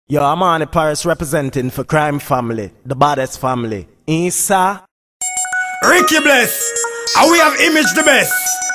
Yo, I'm on the Paris representing for Crime Family, the baddest family. Isa. Ricky Bless, and we have Image the best.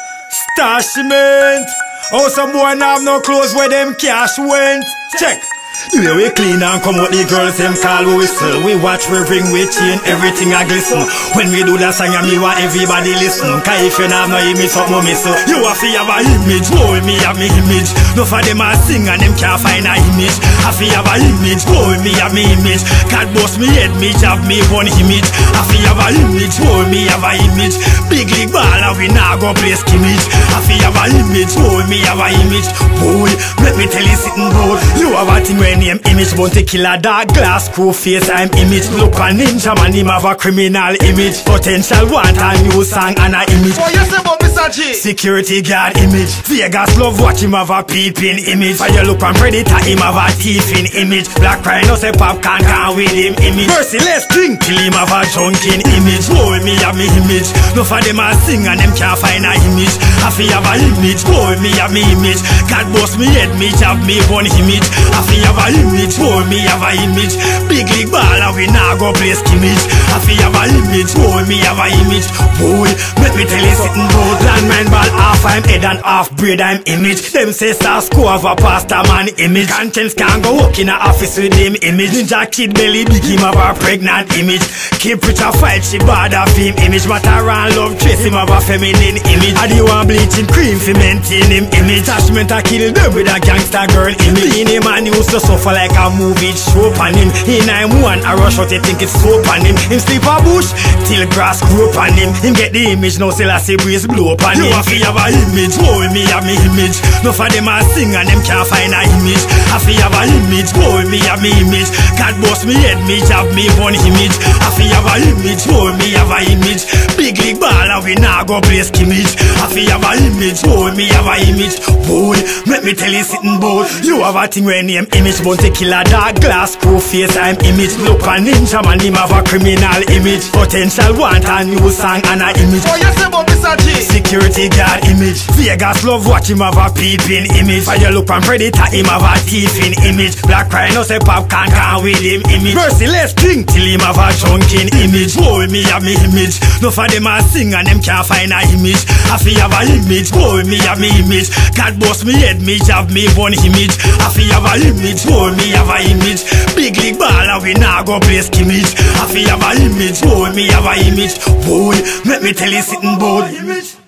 Star Cement. Oh, some boy now have no clothes where them cash went. Check. The way we clean and come out, the girls them call we whistle. We watch, we ring, we chain, everything a glisten. When we do that song, me want everybody listen. Cause if you not have no image, something miss. You have to have a image, oh me have me image. No for them a sing and them can't find a image. I fi have a image, oh me have me image. God boss me head, me have me one image. I fi have a image, oh me have a image. Big league baller, we now go play skimmage. I fi have a image, oh me have a image. Boy, let me tell you something, bro. You have a thing when name Image, bounty killer, dark glass, crew face, I'm Image. Look a ninja man, him have a criminal image. Potential want a new song and a image. Oh, you say about Mr. G? Security guard image. Vegas love watch him have a peeping image. Fire look and predator, him have a thieving image. Black Rhino say popcorn can't with him image. Merciless king, kill him have a junkin image. Oh, me have me image. No for them a sing and them can't find a image. I fi have a image, oh me have me image. God boss me head, me have me one image. I fi have a image, oh me have a image. Big league baller, we now go play skimmage. I fi have a image, oh me have a image. Boy, let me tell you something about landmine ball. Half I'm head and half braid, I'm Image. Them say star score of a pastor man image. Contents can't go walk in a office with him image. Ninja kid belly big him have a pregnant image. Keep rich a fight, she bad a film image. Matter and love trace him have a feminine image. I do want bleaching cream for maintain him image. Attachment a kill them with a gangster girl image. In him and used to suffer like a movie show on him. In I'm one, I rush out, they think it's soap on him. Him sleep a bush, till grass grow up on him. Him get the image, now still I see breeze blow up on him. You have to have a image, oh me have me image. No for them a sing and them can't find a image. I fi have a image, oh me have me image. God boss me head, me have me one image. I fi have a image, oh me have a image. Big league baller, we now go play skimmage. I fi have a image, oh me have a image. Boy, let me tell you something, boy. You have a thing when name Image, bounty killer, dark glass, crew face, I'm Image. Look a ninja man, him have a criminal image. Potential want a new song and a image. Oh, you say about Mr. G? Security guard image. Vegas love watch him have a peeping image. Fire look and predator, him have a thieving image. Black Rhino say popcorn can't with him image. Merciless king till him have a junkin image. Oh me have me image. No for them a sing and them can't find a image. I fi have a image, oh me have me image. God boss me head, me have me one image. I fi have a image, oh me have a image. Big league baller, we now go play skimmage. I fi have a image, oh me have a image. Boy, let me tell you something, boy.